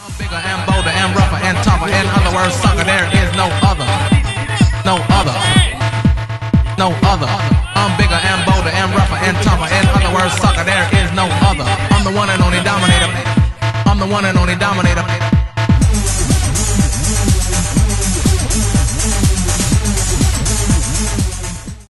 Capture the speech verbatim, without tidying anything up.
I'm bigger and bolder and rougher and tougher. In other words, sucker, there is no other. No other. No other. I'm bigger and bolder and rougher and tougher. In other words, sucker, there is no other. I'm the one and only dominator. I'm the one and only dominator.